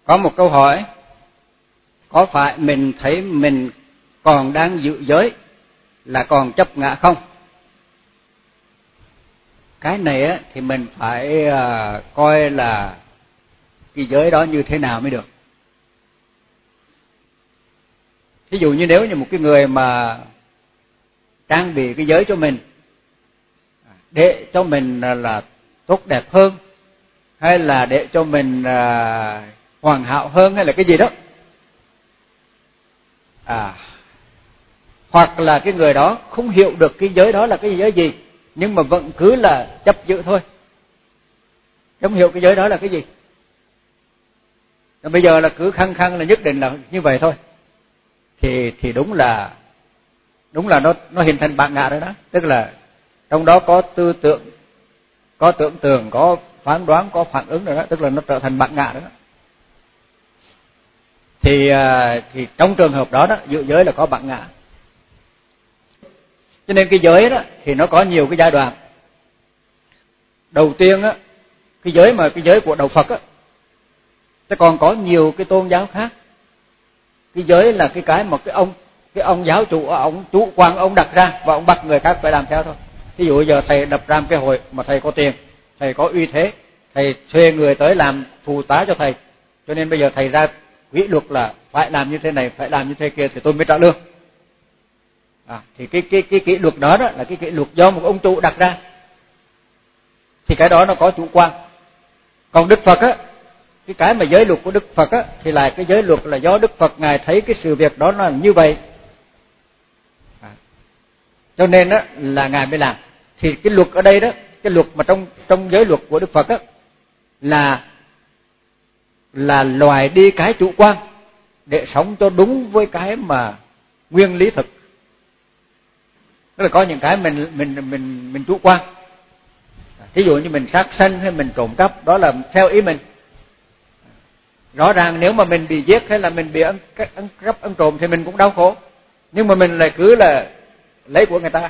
Có một câu hỏi, có phải mình thấy mình còn đang giữ giới là còn chấp ngã không? Cái này á, thì mình phải coi là cái giới đó như thế nào mới được. Ví dụ như nếu như một cái người mà trang bị cái giới cho mình để cho mình là tốt đẹp hơn, hay là để cho mình hoàn hảo hơn, hay là cái gì đó, hoặc là cái người đó không hiểu được cái giới đó là cái giới gì, nhưng mà vẫn cứ là chấp giữ thôi, không hiểu cái giới đó là cái gì. Rồi bây giờ là cứ khăng khăng là nhất định là như vậy thôi, thì đúng là nó hình thành bản ngã rồi đó. Tức là trong đó có tư tưởng, có tưởng tượng, có phán đoán, có phản ứng rồi đó, tức là nó trở thành bản ngã rồi đó. Thì trong trường hợp đó giữ giới là có bản ngã. Cho nên cái giới đó thì nó có nhiều cái giai đoạn. Đầu tiên á, cái giới của đạo Phật á, sẽ còn có nhiều cái tôn giáo khác. Cái giới là cái mà cái ông giáo chủ, ông chủ quan ông đặt ra và ông bắt người khác phải làm theo thôi. Ví dụ giờ thầy đập ra một cái hội mà thầy có tiền, thầy có uy thế, thầy thuê người tới làm phụ tá cho thầy, cho nên bây giờ thầy ra quy luật là phải làm như thế này, phải làm như thế kia thì tôi mới trả lương. Thì cái kỷ luật đó là cái kỷ luật do một ông chủ đặt ra, thì cái đó nó có chủ quan. Còn Đức Phật á, cái mà giới luật của Đức Phật á, thì là cái giới luật là do Đức Phật ngài thấy cái sự việc đó nó là như vậy, cho nên á là ngài mới làm. Thì cái luật ở đây đó, cái luật mà trong giới luật của Đức Phật á, là loại đi cái chủ quan để sống cho đúng với cái mà nguyên lý thực. Tức là có những cái mình chủ quan. Thí dụ như mình sát sanh hay mình trộm cắp, đó là theo ý mình. Rõ ràng nếu mà mình bị giết hay là mình bị ăn cắp ăn trộm thì mình cũng đau khổ, nhưng mà mình lại cứ là lấy của người ta.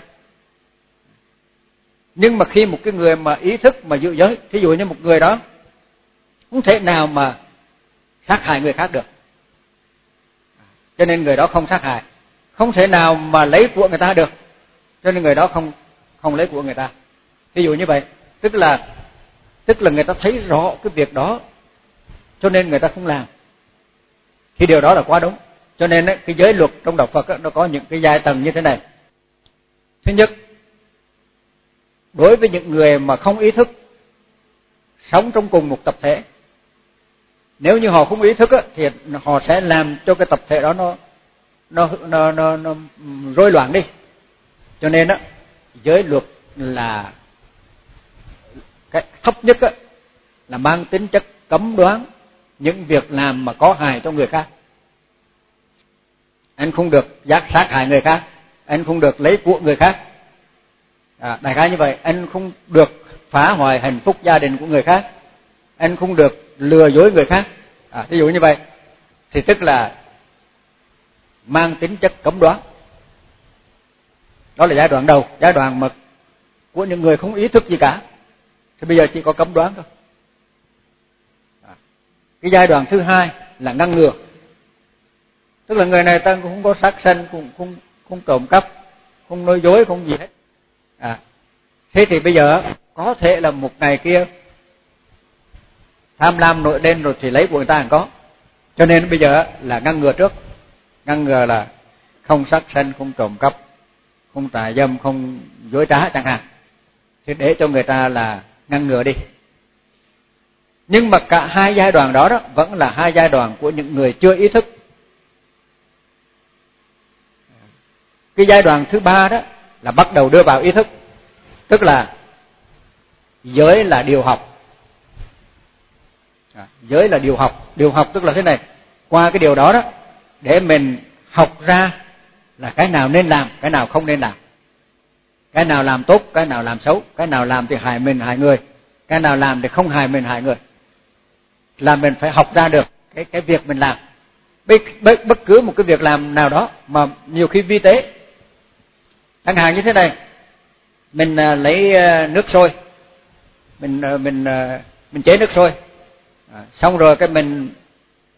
Nhưng mà khi một cái người mà ý thức mà giữ giới, thí dụ như một người đó không thể nào mà sát hại người khác được, cho nên người đó không sát hại. Không thể nào mà lấy của người ta được, cho nên người đó không lấy của người ta. Ví dụ như vậy, tức là người ta thấy rõ cái việc đó, cho nên người ta không làm. Thì điều đó là quá đúng. Cho nên cái giới luật trong đạo Phật nó có những cái giai tầng như thế này. Thứ nhất, đối với những người mà không ý thức sống trong cùng một tập thể, nếu như họ không ý thức thì họ sẽ làm cho cái tập thể đó nó rối loạn đi. Cho nên giới luật là cái thấp nhất là mang tính chất cấm đoán những việc làm mà có hại cho người khác. Anh không được sát hại người khác, anh không được lấy của người khác, đại khái như vậy. Anh không được phá hoại hạnh phúc gia đình của người khác, anh không được lừa dối người khác, ví dụ như vậy. Thì tức là mang tính chất cấm đoán. Đó là giai đoạn đầu, giai đoạn mà của những người không ý thức gì cả, thì bây giờ chỉ có cấm đoán thôi. Cái giai đoạn thứ hai là ngăn ngừa. Tức là người này ta cũng không có sát sanh, cũng không trộm cắp, không nói dối, không gì hết. Thế thì bây giờ có thể là một ngày kia tham lam nổi lên rồi thì lấy của người ta có. Cho nên bây giờ là ngăn ngừa trước. Ngăn ngừa là không sát sanh, không trộm cắp, không tà dâm, không dối trá chẳng hạn. Thì để cho người ta là ngăn ngừa đi. Nhưng mà cả hai giai đoạn đó vẫn là hai giai đoạn của những người chưa ý thức. Cái giai đoạn thứ ba đó là bắt đầu đưa vào ý thức. Tức là giới là điều học. Giới là điều học. Điều học tức là thế này. Qua cái điều đó để mình học ra là cái nào nên làm, cái nào không nên làm. Cái nào làm tốt, cái nào làm xấu, cái nào làm thì hại mình hại người, cái nào làm thì không hại mình hại người. Là mình phải học ra được cái việc mình làm. Bất cứ một cái việc làm nào đó mà nhiều khi vi tế. Chẳng hạn như thế này, mình lấy nước sôi, mình chế nước sôi, xong rồi cái mình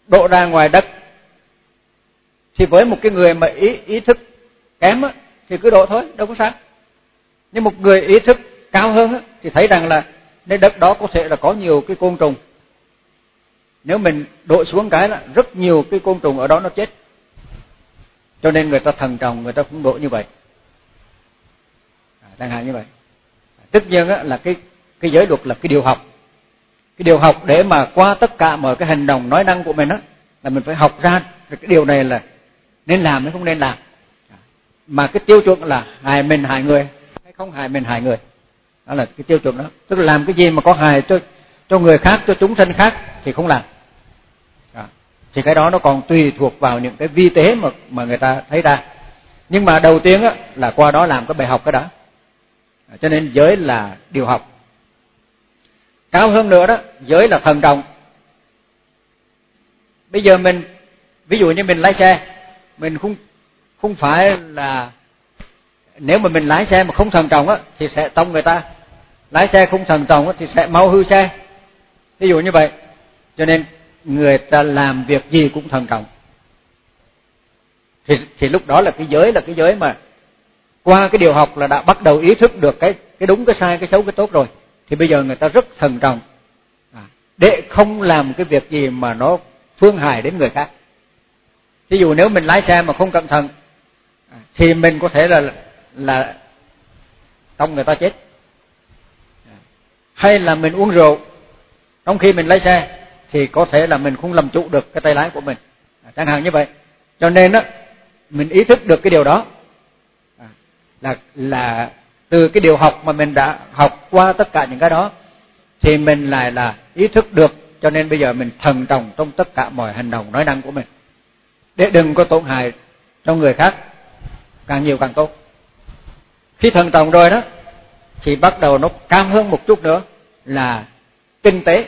đổ ra ngoài đất, thì với một cái người mà ý thức kém á, thì cứ đổ thôi, đâu có sao. Nhưng một người ý thức cao hơn á, thì thấy rằng là nơi đất đó có thể là có nhiều cái côn trùng. Nếu mình đổ xuống cái là rất nhiều cái côn trùng ở đó nó chết. Cho nên người ta thần trọng, người ta cũng đổ như vậy. Chẳng hạn như vậy. Tất nhiên á, là cái giới luật là cái điều học. Cái điều học để mà qua tất cả mọi cái hành động nói năng của mình á, là mình phải học ra cái điều này là nên làm hay không nên làm. Mà cái tiêu chuẩn là hại mình hại người hay không hại mình hại người. Đó là cái tiêu chuẩn đó. Tức là làm cái gì mà có hại cho người khác, cho chúng sinh khác thì không làm. Thì cái đó nó còn tùy thuộc vào những cái vi tế mà người ta thấy ra. Nhưng mà đầu tiên á, là qua đó làm cái bài học cái đó. Cho nên giới là điều học. Cao hơn nữa đó, giới là thần trọng. Bây giờ mình, ví dụ như mình lái xe, mình không phải là, nếu mà mình lái xe mà không thần trọng á, thì sẽ tông người ta. Lái xe không thần trọng á, thì sẽ mau hư xe. Ví dụ như vậy. Cho nên người ta làm việc gì cũng thần trọng. Thì lúc đó là cái giới mà qua cái điều học là đã bắt đầu ý thức được cái đúng, cái sai, cái xấu, cái tốt rồi. Thì bây giờ người ta rất thần trọng để không làm cái việc gì mà nó phương hại đến người khác. Ví dụ nếu mình lái xe mà không cẩn thận thì mình có thể là tông người ta chết. Hay là mình uống rượu trong khi mình lái xe thì có thể là mình không làm chủ được cái tay lái của mình. Chẳng hạn như vậy. Cho nên á, mình ý thức được cái điều đó là từ cái điều học mà mình đã học qua tất cả những cái đó thì mình lại là ý thức được. Cho nên bây giờ mình thần trọng trong tất cả mọi hành động nói năng của mình để đừng có tổn hại cho người khác, càng nhiều càng tốt. Khi thần trọng rồi đó thì bắt đầu nó cao hơn một chút nữa là tinh tế.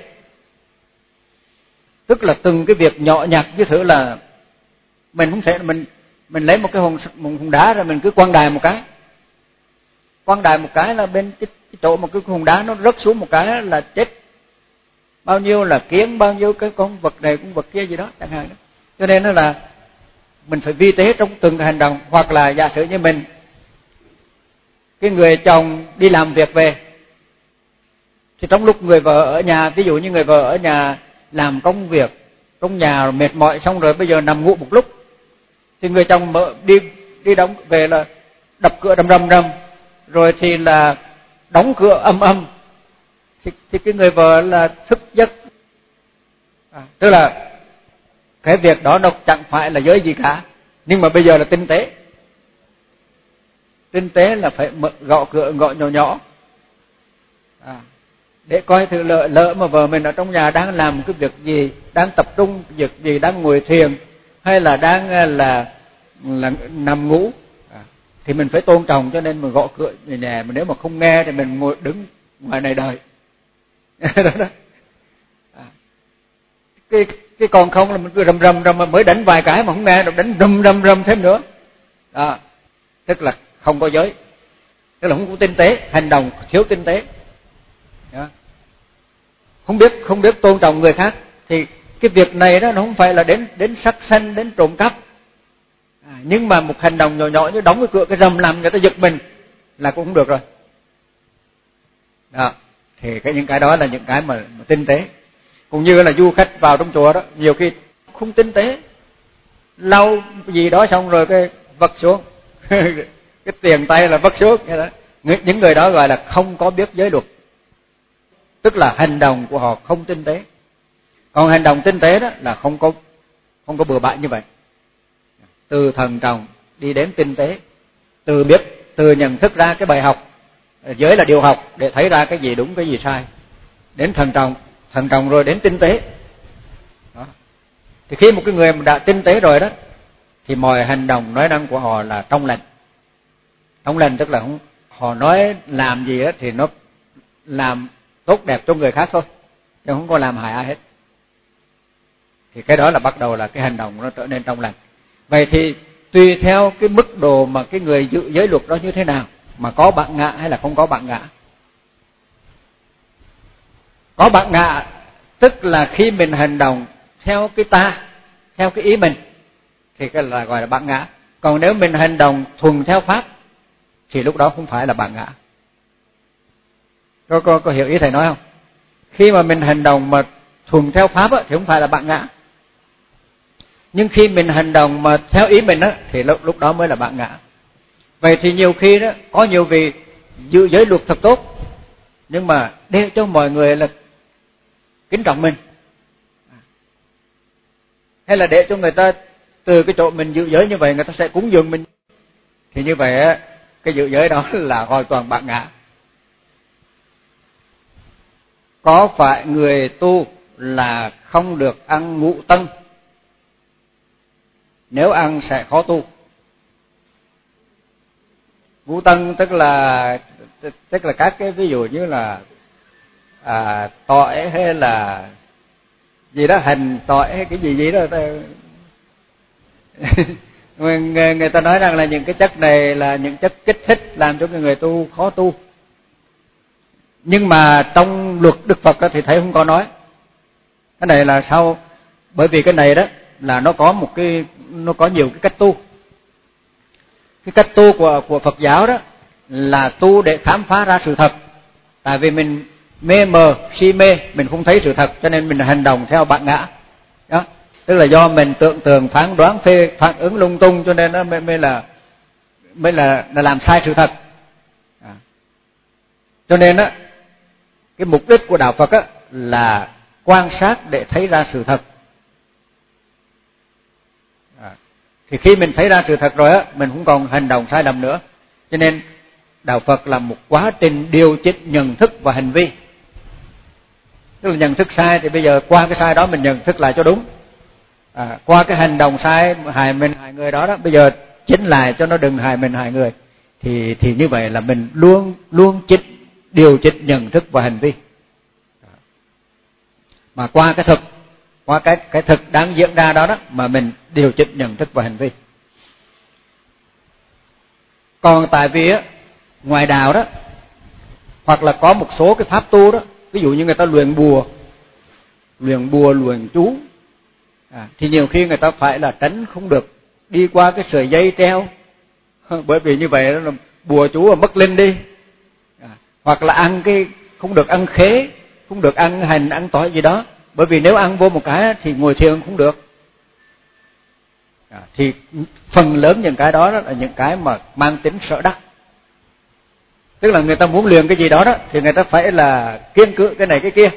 Tức là từng cái việc nhỏ nhặt như thử là mình không thể mình lấy một cái hòn đá ra mình cứ quăng đài một cái. Quăng đài một cái là bên cái chỗ một cái hòn đá nó rớt xuống một cái là chết. Bao nhiêu là kiến, bao nhiêu cái con vật này con vật kia gì đó chẳng hạn đó. Cho nên nó là mình phải vi tế trong từng hành động. Hoặc là giả sử như mình, cái người chồng đi làm việc về, thì trong lúc người vợ ở nhà, ví dụ như người vợ ở nhà làm công việc trong nhà mệt mỏi xong rồi bây giờ nằm ngủ một lúc, thì người chồng đi đóng về là đập cửa rầm rầm, rồi thì là đóng cửa âm thì cái người vợ là thức giấc. Tức là cái việc đó nó chẳng phải là giới gì cả, nhưng mà bây giờ là tinh tế. Tinh tế là phải gõ cửa gõ nhỏ nhỏ để coi thử lỡ mà vợ mình ở trong nhà đang làm cái việc gì, đang tập trung việc gì, đang ngồi thiền hay là đang là nằm ngủ thì mình phải tôn trọng. Cho nên mình gõ cửa nhà, mà nếu mà không nghe thì mình ngồi đứng ngoài này đợi. Đó. Cái còn không là mình cứ rầm mà mới đánh vài cái mà không nghe, rồi đánh rầm thêm nữa. Tức là không có giới, tức là không có tinh tế, hành động thiếu tinh tế. Đó. Không biết tôn trọng người khác thì cái việc này đó nó không phải là đến sắc sanh, đến trộm cắp. Nhưng mà một hành động nhỏ nhỏ như đóng cái cửa cái rầm làm người ta giật mình là cũng không được rồi. Đó. Thì những cái đó là những cái mà tinh tế. Cũng như là du khách vào trong chùa đó, nhiều khi không tinh tế, lau gì đó xong rồi cái vất xuống cái tiền tay là vất xuống. Những người đó gọi là không có biết giới luật, tức là hành động của họ không tinh tế. Còn hành động tinh tế đó là không có bừa bãi như vậy. Từ thần trọng đi đến tinh tế, từ nhận thức ra cái bài học, giới là điều học để thấy ra cái gì đúng cái gì sai, đến thần trọng rồi đến tinh tế. Đó. Thì khi một cái người mà đã tinh tế rồi đó thì mọi hành động nói năng của họ là trong lành. Trong lành tức là họ nói làm gì đó thì nó làm tốt đẹp cho người khác thôi, chứ không có làm hại ai hết. Thì cái đó là bắt đầu là cái hành động nó trở nên trong lành. Vậy thì tùy theo cái mức độ mà cái người giữ giới luật đó như thế nào, mà có bản ngã hay là không có bản ngã. Có bản ngã tức là khi mình hành động theo cái ta, theo cái ý mình thì cái là gọi là bản ngã. Còn nếu mình hành động thuần theo pháp thì lúc đó không phải là bản ngã. Có hiểu ý thầy nói không? Khi mà mình hành động mà thuần theo pháp thì không phải là bản ngã. Nhưng khi mình hành động mà theo ý mình thì lúc đó mới là bản ngã. Vậy thì nhiều khi đó có nhiều vị giữ giới luật thật tốt, nhưng mà để cho mọi người là kính trọng mình, hay là để cho người ta từ cái chỗ mình giữ giới như vậy người ta sẽ cúng dường mình, thì như vậy cái giữ giới đó là hoàn toàn bản ngã. Có phải người tu là không được ăn ngũ tân, nếu ăn sẽ khó tu? Ngũ tân tức là các cái ví dụ như là tỏi hay là gì đó, hành tỏi hay cái gì đó người ta nói rằng là những cái chất này là những chất kích thích làm cho người tu khó tu. Nhưng mà trong luật Đức Phật thì thầy không có nói. Cái này là sao? Bởi vì cái này đó là nó có nhiều cái cách tu. Cái cách tu của Phật giáo đó là tu để khám phá ra sự thật. Tại vì mình mê mờ, si mê, mình không thấy sự thật, cho nên mình hành động theo bản ngã. Đó, tức là do mình tưởng tượng, phán đoán, phản ứng lung tung, cho nên nó mới là làm sai sự thật. Cho nên á, cái mục đích của đạo Phật á là quan sát để thấy ra sự thật. Thì khi mình thấy ra sự thật rồi á, mình không còn hành động sai lầm nữa. Cho nên đạo Phật là một quá trình điều chỉnh nhận thức và hành vi. Tức là nhận thức sai thì bây giờ qua cái sai đó mình nhận thức lại cho đúng. Qua cái hành động sai hại mình hại người đó bây giờ chỉnh lại cho nó đừng hại mình hại người. Thì như vậy là mình luôn điều chỉnh nhận thức và hành vi. Mà qua cái thực đang diễn ra đó mà mình điều chỉnh nhận thức và hành vi. Còn tại vì ngoài đạo đó, hoặc là có một số cái pháp tu đó, ví dụ như người ta luyện bùa, luyện chú, thì nhiều khi người ta phải là tránh không được đi qua cái sợi dây treo, bởi vì như vậy là bùa chú là mất linh đi. Hoặc là ăn không được ăn khế, không được ăn hành, ăn tỏi gì đó, bởi vì nếu ăn vô một cái thì ngồi thiền không được. Thì phần lớn những cái đó là những cái mà mang tính sở đắc. Tức là người ta muốn luyện cái gì đó thì người ta phải là kiêng cự cái này cái kia.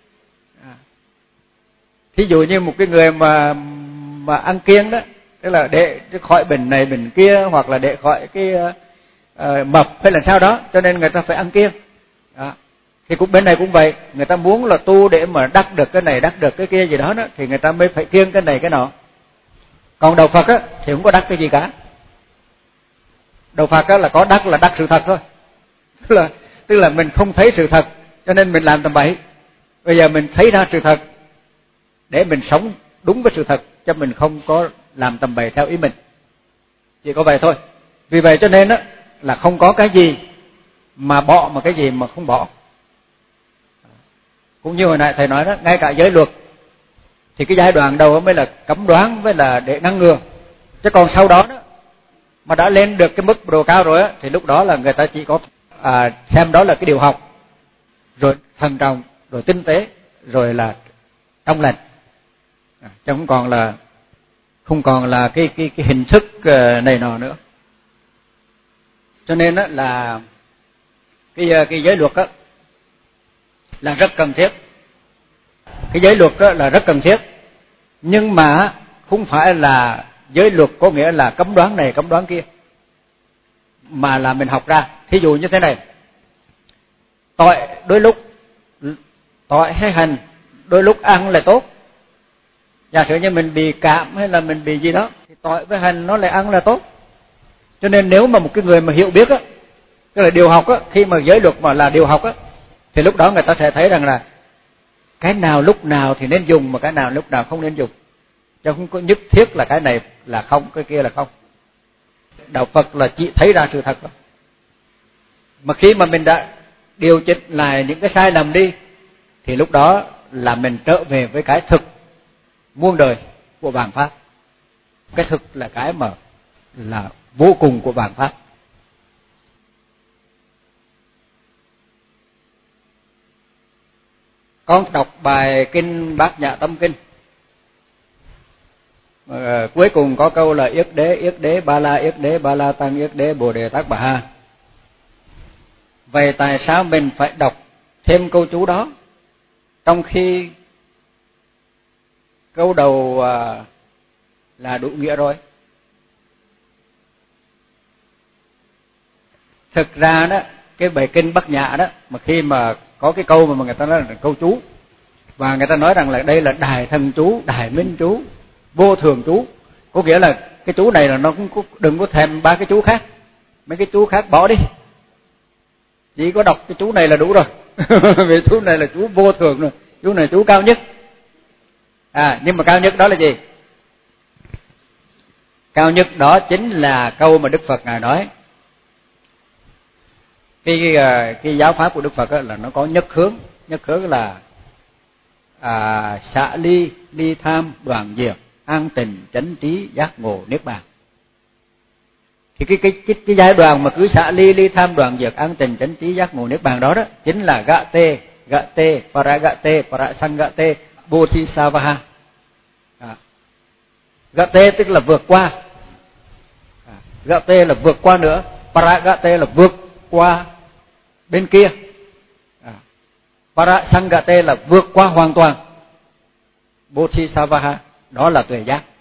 Thí dụ như một cái người mà ăn kiêng đó, tức là để khỏi bệnh này bệnh kia, hoặc là để khỏi cái mập hay là sao đó, cho nên người ta phải ăn kiêng. Thì cũng bên này cũng vậy, người ta muốn là tu để mà đắc được cái này, đắc được cái kia gì đó thì người ta mới phải kiêng cái này cái nọ. Còn đạo Phật thì không có đắc cái gì cả. Đạo Phật là có đắc là đắc sự thật thôi. Tức là mình không thấy sự thật cho nên mình làm tầm bậy. Bây giờ mình thấy ra sự thật để mình sống đúng với sự thật, cho mình không có làm tầm bậy theo ý mình. Chỉ có vậy thôi. Vì vậy cho nên là không có cái gì mà bỏ mà cái gì mà không bỏ. Cũng như hồi nãy thầy nói đó, ngay cả giới luật thì cái giai đoạn đầu mới là cấm đoán với là để ngăn ngừa. Chứ còn sau đó mà đã lên được cái mức độ cao rồi thì lúc đó là người ta chỉ có xem đó là cái điều học, rồi thận trọng, rồi tinh tế, rồi là trong lành, chứ không còn là cái hình thức này nọ nữa. Cho nên là cái giới luật là rất cần thiết. Cái giới luật là rất cần thiết, nhưng mà không phải là giới luật có nghĩa là cấm đoán này cấm đoán kia, mà là mình học ra. Thí dụ như thế này, tỏi hay hành đôi lúc ăn là tốt. Giả sử như mình bị cảm hay là mình bị gì đó thì tỏi với hành nó lại ăn là tốt. Cho nên nếu mà một cái người mà hiểu biết tức là điều học khi mà giới luật mà là điều học thì lúc đó người ta sẽ thấy rằng là cái nào lúc nào thì nên dùng mà cái nào lúc nào không nên dùng. Chứ không có nhất thiết là cái này là không, cái kia là không. Đạo Phật là chỉ thấy ra sự thật thôi. Mà khi mà mình đã điều chỉnh lại những cái sai lầm đi thì lúc đó là mình trở về với cái thực muôn đời, của vạn pháp. Cái thực là cái mà là vô cùng của vạn pháp. Con đọc bài kinh Bát Nhã Tâm Kinh, cuối cùng có câu là yết đế, ba la tăng yết đế, bồ đề tát bà ha. Vậy tại sao mình phải đọc thêm câu chú đó, trong khi câu đầu là đủ nghĩa rồi? Thực ra đó, cái bài kinh Bát Nhã đó, mà khi mà có cái câu mà người ta nói là câu chú, và người ta nói rằng là đây là đại thần chú, đại minh chú, vô thường chú, có nghĩa là cái chú này là nó cũng đừng có thèm ba cái chú khác, mấy cái chú khác bỏ đi, chỉ có đọc cái chú này là đủ rồi. Vì chú này là chú vô thường rồi, chú này chú cao nhất. Nhưng mà cao nhất đó là gì? Cao nhất đó chính là câu mà Đức Phật Ngài nói. Cái giáo pháp của Đức Phật là nó có nhất hướng là xả ly, ly tham, đoạn diệt, an tình, chánh trí, giác ngộ, niết bàn. Thì cái giai đoạn mà cứ xả ly, ly tham, đoạn diệt, an tình, chánh trí, giác ngộ, niết bàn đó chính là gate, parasangate, bodhisavaha. Gate tức là vượt qua, gate là vượt qua nữa, paragate là vượt qua bên kia, parasangate là vượt qua hoàn toàn, bodhisavaha đó là tuệ giác.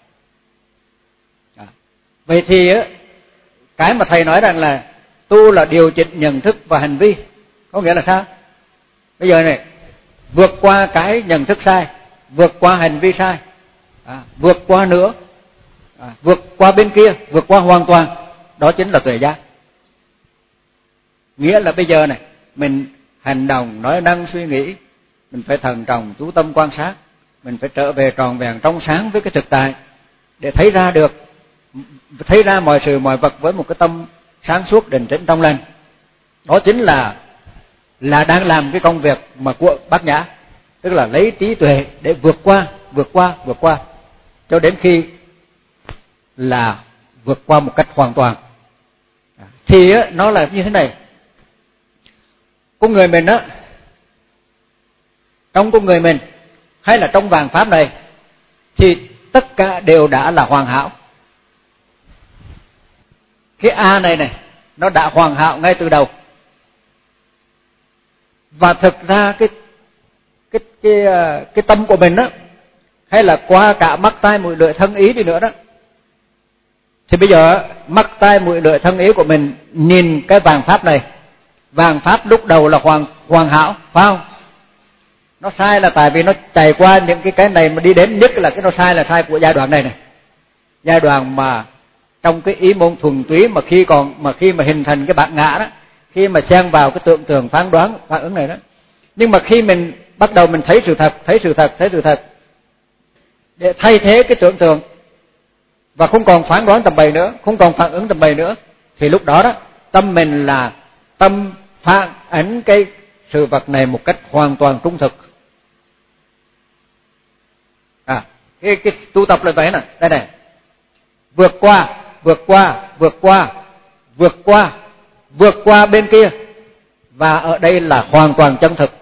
Vậy thì cái mà thầy nói rằng là tu là điều chỉnh nhận thức và hành vi, có nghĩa là sao? Bây giờ này, vượt qua cái nhận thức sai, vượt qua hành vi sai, vượt qua nữa, vượt qua bên kia, vượt qua hoàn toàn, đó chính là tuệ giác. Nghĩa là bây giờ này, mình hành động, nói năng, suy nghĩ, mình phải thận trọng, chú tâm quan sát, mình phải trở về tròn vẹn trong sáng với cái thực tại, để thấy ra mọi sự mọi vật với một cái tâm sáng suốt, định tĩnh, trong lành. Đó chính là đang làm cái công việc mà của Bát Nhã, tức là lấy trí tuệ để vượt qua cho đến khi là vượt qua một cách hoàn toàn. Thì nó là như thế này. Con người mình trong con người mình hay là trong vạn pháp này thì tất cả đều đã là hoàn hảo. Cái A này nó đã hoàn hảo ngay từ đầu. Và thực ra cái tâm của mình hay là qua cả mắt tai mũi lưỡi thân ý đi nữa đó, thì bây giờ mắt tai mũi lưỡi thân ý của mình nhìn cái vạn pháp này, vạn pháp lúc đầu là hoàn hảo, phải không? Nó sai là tại vì nó chạy qua những cái này mà đi đến, nhất là cái nó sai là sai của giai đoạn này. Giai đoạn mà trong cái ý môn thuần túy mà khi mà hình thành cái bản ngã đó, khi mà xen vào cái tưởng tượng, phán đoán, phản ứng này đó. Nhưng mà khi mình bắt đầu mình thấy sự thật để thay thế cái tưởng tượng và không còn phán đoán tầm bậy nữa, không còn phản ứng tầm bậy nữa, thì lúc đó tâm mình là tâm phản ánh cái sự vật này một cách hoàn toàn trung thực. Cái tu tập là vậy nè, đây này. Vượt qua bên kia, và ở đây là hoàn toàn chân thực.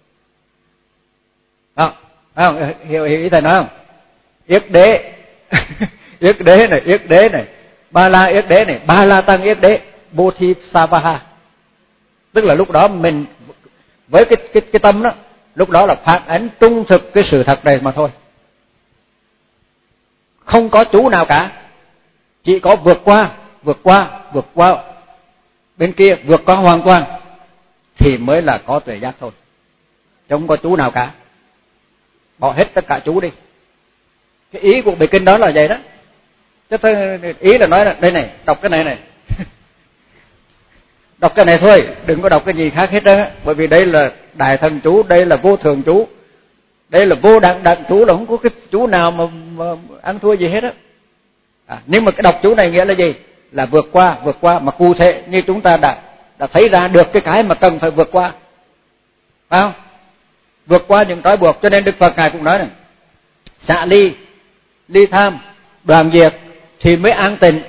Đó, hiểu ý thầy nói không? Yết đế, yết đế này, ba la yết đế này, ba la tăng yết đế, bodhisavaha. Tức là lúc đó mình với cái tâm đó, lúc đó là phản ánh trung thực cái sự thật này mà thôi. Không có chú nào cả, chỉ có vượt qua bên kia, vượt qua hoàn toàn thì mới là có tuệ giác thôi, chứ không có chú nào cả. Bỏ hết tất cả chú đi. Cái ý của bài kinh đó là vậy đó. Chứ ý là nói là đây này, đọc cái này đọc cái này thôi, đừng có đọc cái gì khác hết á, bởi vì đây là đại thần chú, đây là vô thường chú, đây là vô đẳng chú, là không có cái chú nào mà ăn thua gì hết á. Nhưng mà cái đọc chú này nghĩa là gì? Là vượt qua mà cụ thể như chúng ta đã thấy ra được cái mà cần phải vượt qua, phải không? Vượt qua những trói buộc. Cho nên Đức Phật Ngài cũng nói này, xả ly, ly tham, đoạn diệt thì mới an tịnh.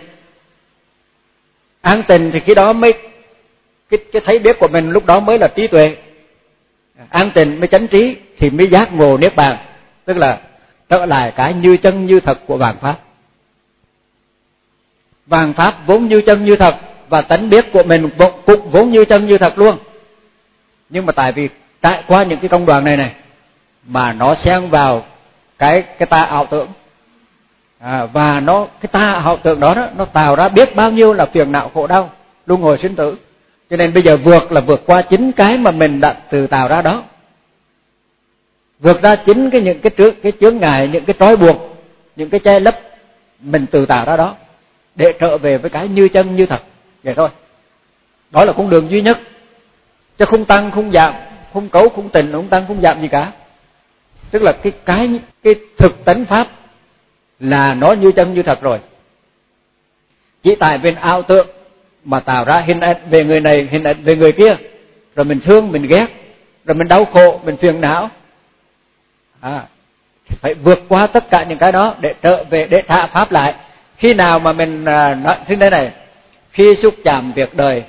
An tịnh thì cái đó mới cái thấy biết của mình lúc đó mới là trí tuệ. An tịnh mới chánh trí thì mới giác ngộ niết bàn, tức là trở lại cái như chân như thật của vạn pháp. Vạn pháp vốn như chân như thật và tánh biết của mình cũng vốn như chân như thật luôn. Nhưng mà tại vì trải qua những cái công đoạn này mà nó xen vào cái ta ảo tưởng, và cái ta ảo tưởng đó nó tạo ra biết bao nhiêu là phiền não khổ đau luân hồi sinh tử. Cho nên bây giờ vượt là vượt qua chính cái mà mình đã tự tạo ra đó, vượt ra chính những cái chướng ngại, những cái trói buộc, những cái che lấp mình tự tạo ra đó, để trở về với cái như chân như thật vậy thôi. Đó là con đường duy nhất, chứ không tăng không giảm, không cấu không tịnh, không tăng không giảm gì cả. Tức là cái thực tánh pháp là nó như chân như thật rồi. Chỉ tại vì ảo tưởng mà tạo ra hình ảnh về người này, hình ảnh về người kia, rồi mình thương, mình ghét, rồi mình đau khổ, mình phiền não. Phải vượt qua tất cả những cái đó để trở về, để thả pháp lại. Khi nào mà mình nói thế này, khi xúc chạm việc đời,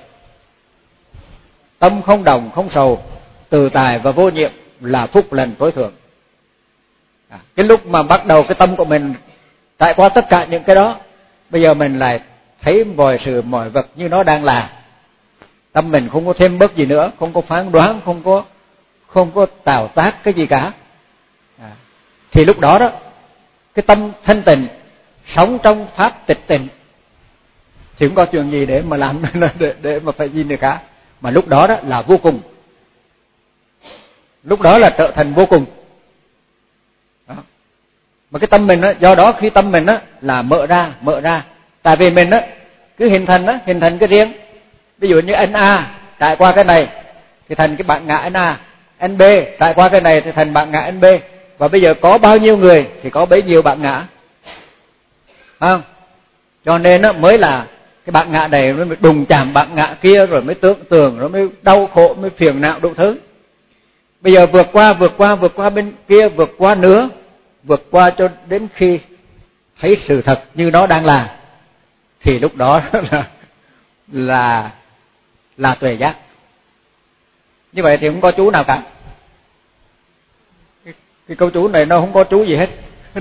tâm không đồng không sầu, tự tại và vô nhiệm là phúc lành tối thượng. Cái lúc mà bắt đầu cái tâm của mình trải qua tất cả những cái đó, bây giờ mình lại thấy mọi sự mọi vật như nó đang là. Tâm mình không có thêm bớt gì nữa, không có phán đoán, không có tạo tác cái gì cả. Thì lúc đó cái tâm thanh tịnh, sống trong pháp tịch tịnh, thì không có chuyện gì để mà làm để mà phải gì nữa cả. Mà lúc đó là vô cùng. Lúc đó là trở thành vô cùng. Đó. Mà cái tâm mình do đó khi tâm mình là mở ra. Tại vì mình cứ hình thành cái riêng. Ví dụ như anh A trải qua cái này thì thành cái bạn ngã anh A, anh B trải qua cái này thì thành bạn ngã anh B. Và bây giờ có bao nhiêu người thì có bấy nhiêu bạn ngã. Không? Cho nên mới là cái bạn ngã này mới đụng chạm bạn ngã kia, rồi mới tưởng tượng, rồi mới đau khổ, mới phiền não đủ thứ. Bây giờ vượt qua bên kia, vượt qua nữa, vượt qua cho đến khi thấy sự thật như nó đang là, thì lúc đó là tuệ giác. Như vậy thì không có chú nào cả. Cái câu chú này nó không có chú gì hết.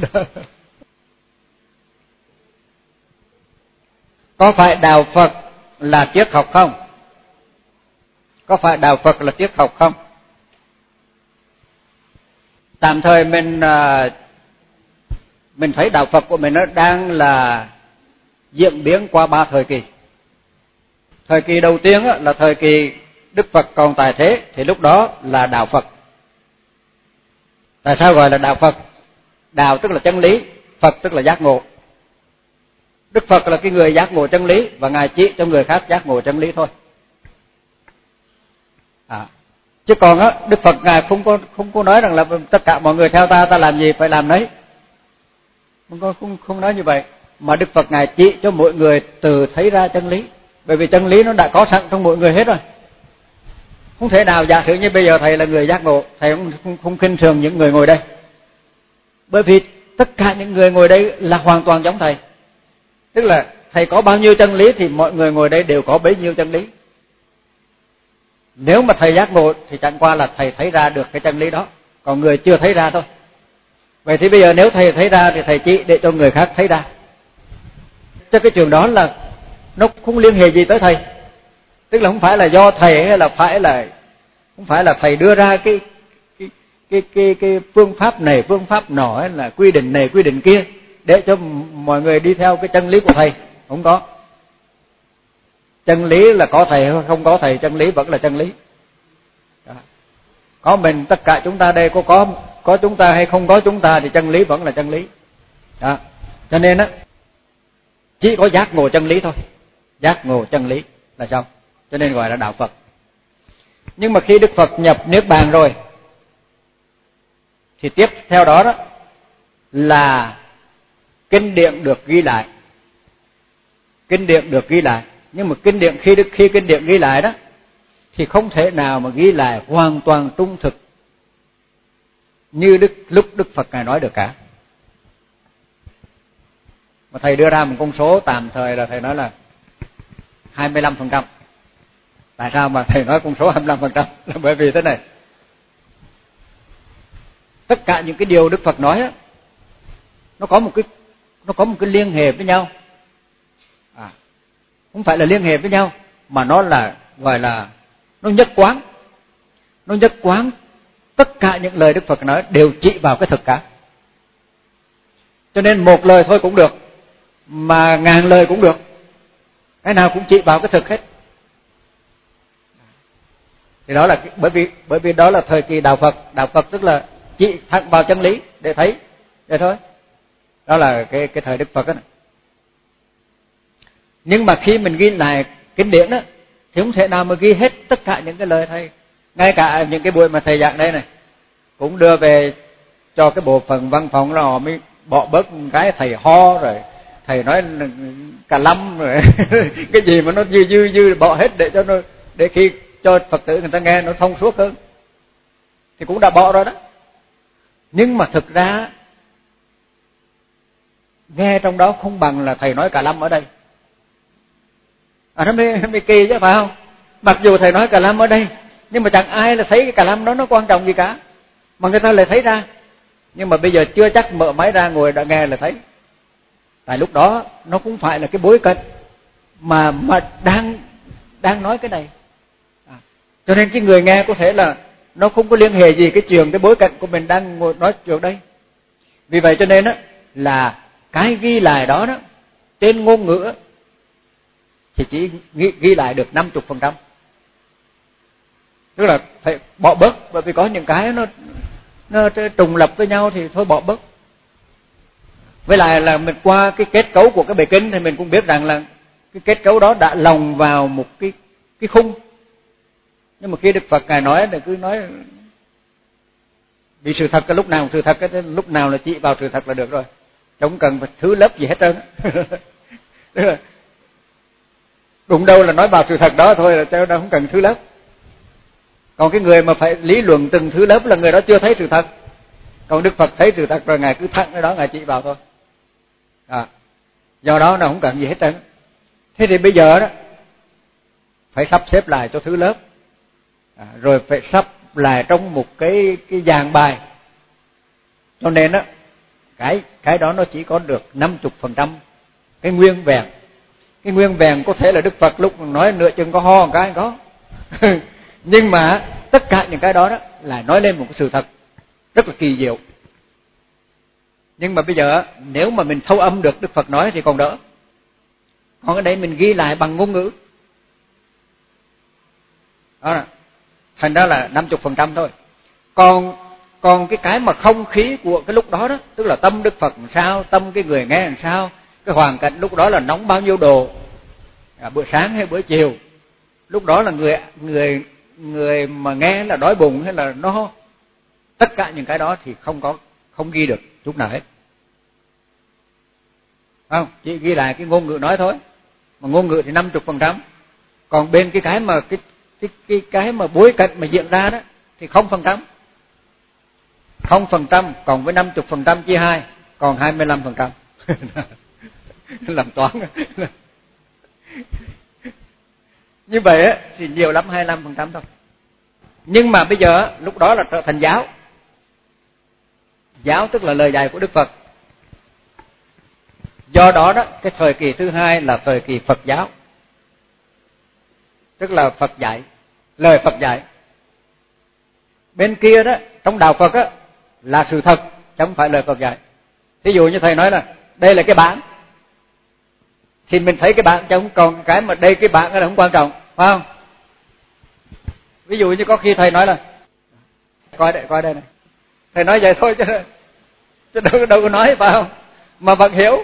Có phải đạo Phật là triết học không? Có phải đạo Phật là triết học không? Tạm thời mình thấy đạo Phật của mình nó đang là diễn biến qua 3 thời kỳ. Thời kỳ đầu tiên là thời kỳ Đức Phật còn tại thế, thì lúc đó là đạo Phật. Tại sao gọi là đạo Phật? Đạo tức là chân lý, Phật tức là giác ngộ. Đức Phật là cái người giác ngộ chân lý, và Ngài chỉ cho người khác giác ngộ chân lý thôi. Chứ còn Đức Phật Ngài không có nói rằng là tất cả mọi người theo ta làm gì phải làm đấy. Không nói như vậy. Mà Đức Phật Ngài chỉ cho mỗi người từ thấy ra chân lý. Bởi vì chân lý nó đã có sẵn trong mỗi người hết rồi. Không thể nào giả sử như bây giờ thầy là người giác ngộ, thầy không khinh thường những người ngồi đây. Bởi vì tất cả những người ngồi đây là hoàn toàn giống thầy. Tức là thầy có bao nhiêu chân lý thì mọi người ngồi đây đều có bấy nhiêu chân lý. Nếu mà thầy giác ngộ thì chẳng qua là thầy thấy ra được cái chân lý đó, còn người chưa thấy ra thôi. Vậy thì bây giờ nếu thầy thấy ra thì thầy chỉ để cho người khác thấy ra. Chứ cái chuyện đó là nó không liên hệ gì tới thầy. Tức là không phải là do thầy, hay là không phải là thầy đưa ra cái phương pháp này, phương pháp nọ, hay là quy định này, quy định kia để cho mọi người đi theo cái chân lý của thầy. Không có. Chân lý là có thầy hay không có thầy, chân lý vẫn là chân lý. Đó. Có mình, tất cả chúng ta đây có chúng ta hay không có chúng ta thì chân lý vẫn là chân lý. Đó. Cho nên chỉ có giác ngộ chân lý thôi. Giác ngộ chân lý là xong. Cho nên gọi là đạo Phật. Nhưng mà khi Đức Phật nhập Niết Bàn rồi thì tiếp theo đó là kinh điển được ghi lại. Kinh điển được ghi lại. Nhưng mà kinh điển khi kinh điển ghi lại đó thì không thể nào mà ghi lại hoàn toàn trung thực như lúc Đức Phật Ngài nói được cả. Mà thầy đưa ra một con số tạm thời là thầy nói là 25%. Tại sao mà thầy nói con số 25%? Là bởi vì thế này. Tất cả những cái điều Đức Phật nói á, nó có một cái liên hệ với nhau. Không phải là liên hệ với nhau, mà nó là gọi là nó nhất quán. Nó nhất quán tất cả những lời Đức Phật nói đều chỉ vào cái thực cả. Cho nên một lời thôi cũng được, mà ngàn lời cũng được, cái nào cũng chỉ vào cái thực hết. Thì đó là bởi vì đó là thời kỳ đạo Phật. Đạo Phật tức là chỉ thẳng vào chân lý để thấy, vậy thôi. Đó là cái thời Đức Phật đó. Nhưng mà khi mình ghi lại kinh điển đó, thì không thể nào mà ghi hết tất cả những cái lời thầy. Ngay cả những cái buổi mà thầy giảng đây này, cũng đưa về cho cái bộ phận văn phòng là họ mới bỏ bớt cái thầy ho rồi, thầy nói cả lâm rồi cái gì mà nó dư bỏ hết để khi cho Phật tử người ta nghe nó thông suốt hơn. Thì cũng đã bỏ rồi đó. Nhưng mà thực ra nghe trong đó không bằng là thầy nói cả lâm ở đây. Nó mới kỳ chứ phải không? Mặc dù thầy nói cả lâm ở đây, nhưng mà chẳng ai là thấy cái cả lâm đó nó quan trọng gì cả, mà người ta lại thấy ra. Nhưng mà bây giờ chưa chắc mở máy ra ngồi đã nghe là thấy. Tại lúc đó nó cũng phải là cái bối cảnh mà đang nói cái này. Cho nên cái người nghe có thể là nó không có liên hệ gì cái chuyện, cái bối cảnh của mình đang ngồi nói chuyện đây. Vì vậy cho nên là cái ghi lại đó trên ngôn ngữ thì chỉ ghi lại được 50%. Tức là phải bỏ bớt, bởi vì có những cái nó trùng lập với nhau thì thôi bỏ bớt. Với lại là mình qua cái kết cấu của cái bài kinh thì mình cũng biết rằng là cái kết cấu đó đã lồng vào một cái khung. Nhưng mà khi Đức Phật Ngài nói thì cứ nói vì sự thật cái lúc nào sự thật, cái lúc nào là chỉ vào sự thật là được rồi, không cần phải thứ lớp gì hết trơn. Đụng đâu là nói vào sự thật đó thôi, là cho nó không cần thứ lớp. Còn cái người mà phải lý luận từng thứ lớp là người đó chưa thấy sự thật. Còn Đức Phật thấy sự thật rồi Ngài cứ thẳng cái đó Ngài chỉ vào thôi. Do đó nó không cần gì hết trơn. Thế thì bây giờ đó phải sắp xếp lại cho thứ lớp, rồi phải sắp lại trong một cái dàn bài. Cho nên á cái đó nó chỉ có được 50% cái nguyên vẹn. Cái nguyên vẹn có thể là Đức Phật lúc nói nửa chừng có ho một cái có. Nhưng mà tất cả những cái đó là nói lên một cái sự thật rất là kỳ diệu. Nhưng mà bây giờ nếu mà mình thâu âm được Đức Phật nói thì còn đỡ. Còn ở đây mình ghi lại bằng ngôn ngữ. Đó là thành ra là 50% thôi. Còn cái mà không khí của cái lúc đó tức là tâm Đức Phật làm sao, tâm cái người nghe làm sao, cái hoàn cảnh lúc đó là nóng bao nhiêu độ, bữa sáng hay bữa chiều, lúc đó là người mà nghe là đói bụng hay là no, tất cả những cái đó thì không ghi được chút nào hết. Không, chỉ ghi lại cái ngôn ngữ nói thôi. Mà ngôn ngữ thì 50%. Còn bên cái mà bối cảnh mà diễn ra đó thì 0%. 0% cộng với 50% chia 2 còn 25%. Làm toán. Như vậy thì nhiều lắm 25% thôi. Nhưng mà bây giờ lúc đó là trở thành giáo. Giáo tức là lời dạy của Đức Phật. Do đó cái thời kỳ thứ hai là thời kỳ Phật giáo. Tức là Phật dạy, lời Phật dạy. Bên kia đó, trong đạo Phật là sự thật, chứ không phải lời Phật dạy. Ví dụ như thầy nói là đây là cái bảng, thì mình thấy cái bảng chứ không còn cái mà đây cái bảng là không quan trọng, phải không? Ví dụ như có khi thầy nói là coi đây này. Thầy nói vậy thôi chứ đâu có nói, phải không? Mà vẫn hiểu.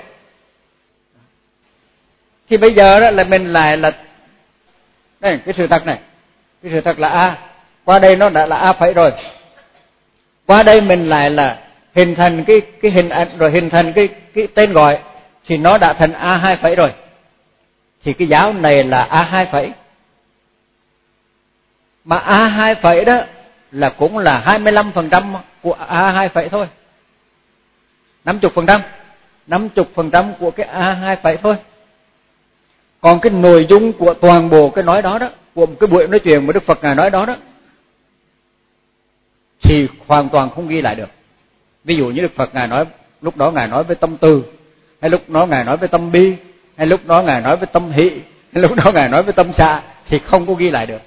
Thì bây giờ đó là mình lại là đây, cái sự thật này, cái sự thật là A, qua đây nó đã là A phẩy rồi. Qua đây mình lại là hình thành cái hình ảnh, rồi hình thành cái tên gọi, thì nó đã thành A2 phẩy rồi. Thì cái giáo này là A2 phẩy. Mà A2 phẩy đó là cũng là 25% của A2 phẩy thôi. 50%. 50% của cái A2 phẩy thôi. Còn cái nội dung của toàn bộ cái nói đó của một cái buổi nói chuyện mà Đức Phật Ngài nói đó thì hoàn toàn không ghi lại được. Ví dụ như Đức Phật Ngài nói, lúc đó Ngài nói với tâm từ, hay lúc đó Ngài nói với tâm bi, hay lúc đó Ngài nói với tâm hỷ, hay lúc đó Ngài nói với tâm xạ, thì không có ghi lại được.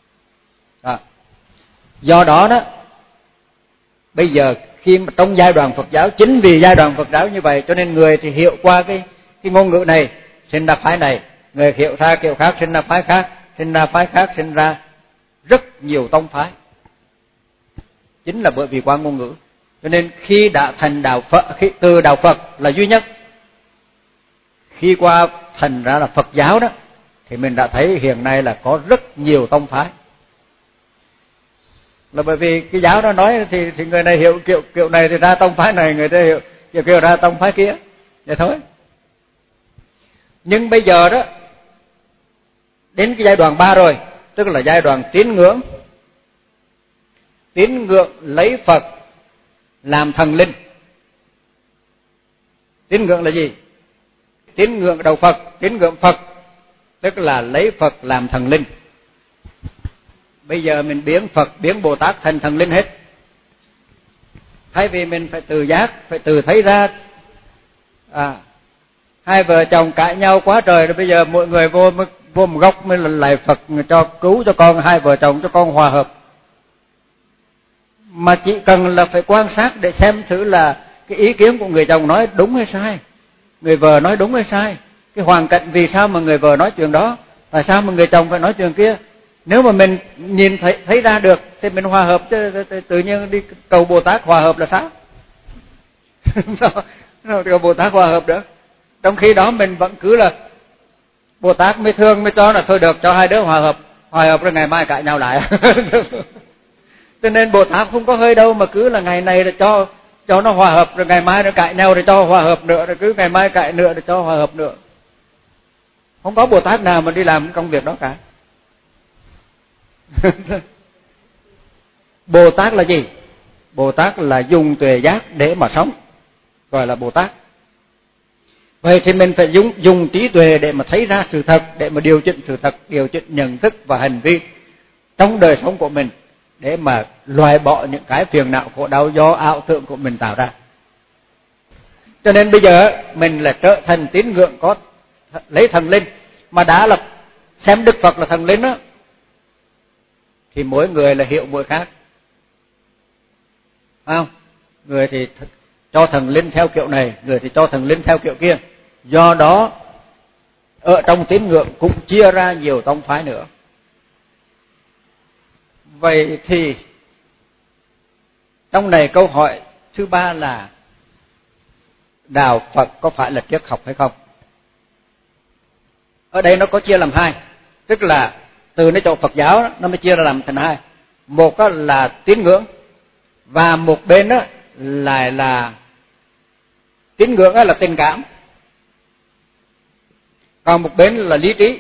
Do đó bây giờ khi mà trong giai đoạn Phật giáo, chính vì giai đoạn Phật giáo như vậy cho nên người thì hiểu qua cái ngôn ngữ này sinh ra phái này, người hiểu ra kiểu khác sinh ra phái khác, sinh ra phái khác sinh ra rất nhiều tông phái. Chính là bởi vì qua ngôn ngữ. Cho nên khi đã thành đạo Phật, từ đạo Phật là duy nhất, khi qua thành ra là Phật giáo đó, thì mình đã thấy hiện nay là có rất nhiều tông phái. Là bởi vì cái giáo đó nói thì người này hiểu kiểu này thì ra tông phái này, người ta hiểu kiểu ra tông phái kia, vậy thôi. Nhưng bây giờ đó, đến cái giai đoạn 3 rồi, tức là giai đoạn tín ngưỡng. Tín ngưỡng lấy Phật làm thần linh. Tín ngưỡng là gì? Tín ngưỡng đầu Phật, tín ngưỡng Phật, tức là lấy Phật làm thần linh. Bây giờ mình biến Phật, biến Bồ Tát thành thần linh hết. Thay vì mình phải tự giác, phải tự thấy ra, hai vợ chồng cãi nhau quá trời rồi, bây giờ mỗi người vô một góc mới lại Phật cho cứu cho con, hai vợ chồng cho con hòa hợp. Mà chỉ cần là phải quan sát để xem thử là cái ý kiến của người chồng nói đúng hay sai, người vợ nói đúng hay sai, cái hoàn cảnh vì sao mà người vợ nói chuyện đó, tại sao mà người chồng phải nói chuyện kia. Nếu mà mình nhìn thấy ra được thì mình hòa hợp, chứ tự nhiên đi cầu Bồ Tát hòa hợp là sao? Sao cầu Bồ Tát hòa hợp được? Trong khi đó mình vẫn cứ là Bồ Tát mới thương mới cho là thôi được, cho hai đứa hòa hợp rồi ngày mai cãi nhau lại. Cho nên Bồ Tát không có hơi đâu mà cứ là ngày này là cho nó hòa hợp, rồi ngày mai nó cãi nhau rồi cho hòa hợp nữa, rồi cứ ngày mai cãi nữa rồi cho hòa hợp nữa. Không có Bồ Tát nào mà đi làm công việc đó cả. Bồ Tát là gì? Bồ Tát là dùng tuệ giác để mà sống, gọi là Bồ Tát. Vậy thì mình phải dùng trí tuệ để mà thấy ra sự thật, để mà điều chỉnh sự thật, điều chỉnh nhận thức và hành vi trong đời sống của mình, để mà loại bỏ những cái phiền não khổ đau do ảo tưởng của mình tạo ra. Cho nên bây giờ mình là trở thành tín ngưỡng có lấy thần linh, mà đã là xem Đức Phật là thần linh đó, thì mỗi người là hiểu mỗi khác, phải không? Người thì cho thần linh theo kiểu này, người thì cho thần linh theo kiểu kia. Do đó ở trong tín ngưỡng cũng chia ra nhiều tông phái nữa. Vậy thì trong này câu hỏi thứ 3 là đạo Phật có phải là triết học hay không? Ở đây nó có chia làm hai, tức là từ cái chỗ Phật giáo đó, nó mới chia ra làm thành hai. Một là tín ngưỡng, và một bên đó lại là tín ngưỡng là tình cảm, còn một bên là lý trí.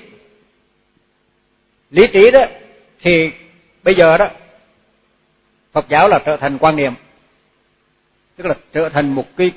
Lý trí đó thì bây giờ đó Phật giáo là trở thành quan niệm, tức là trở thành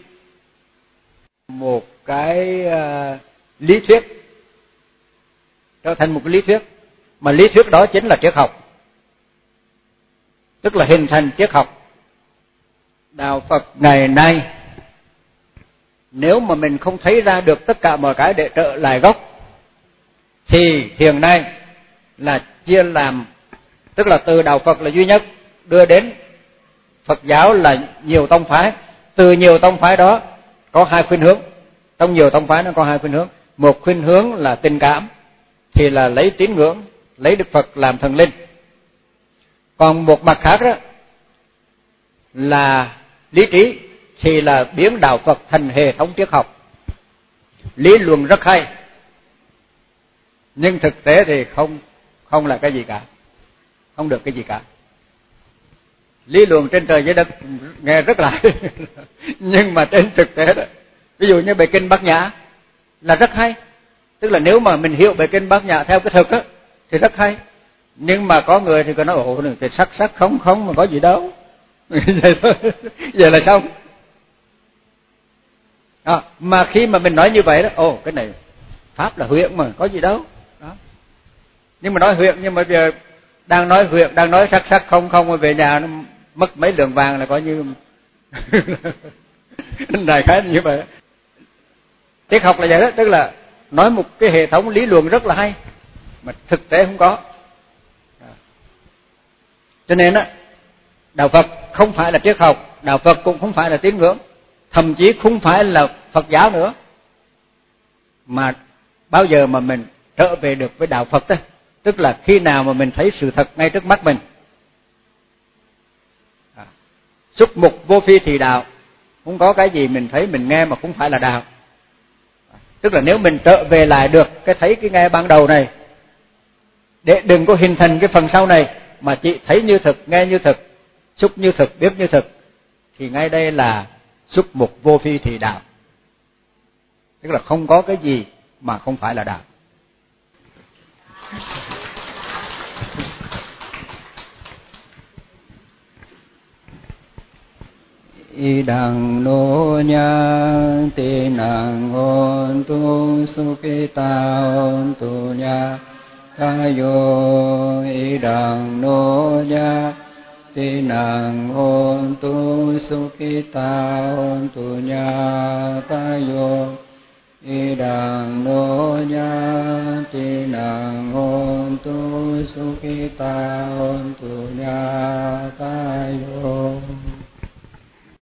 một cái lý thuyết, trở thành một cái lý thuyết, mà lý thuyết đó chính là triết học, tức là hình thành triết học. Đạo Phật ngày nay nếu mà mình không thấy ra được tất cả mọi cái để trở lại gốc, thì hiện nay là chia làm, tức là từ đạo Phật là duy nhất đưa đến Phật giáo là nhiều tông phái. Từ nhiều tông phái đó có hai khuynh hướng, trong nhiều tông phái nó có hai khuynh hướng. Một khuynh hướng là tình cảm, thì là lấy tín ngưỡng, lấy Đức Phật làm thần linh. Còn một mặt khác đó là lý trí, thì là biến đạo Phật thành hệ thống triết học. Lý luận rất hay, nhưng thực tế thì không là cái gì cả, không được cái gì cả. Lý luận trên trời dưới đất nghe rất là nhưng mà trên thực tế đó, ví dụ như bài kinh Bát Nhã là rất hay, tức là nếu mà mình hiểu bài kinh Bát Nhã theo cái thực đó thì rất hay. Nhưng mà có người thì có nói ồ thì sắc không mà có gì đâu. Vậy thôi, vậy là xong. Mà khi mà mình nói như vậy đó, cái này pháp là huyễn mà, có gì đâu. Đó. Nhưng mà nói huyễn, nhưng mà giờ đang nói huyễn, đang nói sắc không rồi về nhà nó mất mấy lượng vàng là coi như đại khái như vậy. Triết học là vậy đó, tức là nói một cái hệ thống lý luận rất là hay mà thực tế không có. Cho nên á, đạo Phật không phải là triết học, đạo Phật cũng không phải là tín ngưỡng, thậm chí không phải là Phật giáo nữa. Mà bao giờ mà mình trở về được với đạo Phật đó, tức là khi nào mà mình thấy sự thật ngay trước mắt mình. Xúc mục vô phi thì đạo, không có cái gì mình thấy mình nghe mà không phải là đạo. Tức là nếu mình trở về lại được cái thấy cái nghe ban đầu này, để đừng có hình thành cái phần sau này, mà chỉ thấy như thực, nghe như thực, xúc như thực, biết như thực, thì ngay đây là xúc mục vô phi thì đạo. Tức là không có cái gì mà không phải là đạo. Idang no nya ti nang hon tu sukita hon tu nya kayo. Idang no nya ti nang hon tu sukita hon tu nya kayo. Idang no nya ti nang hon tu sukita hon tu nya kayo.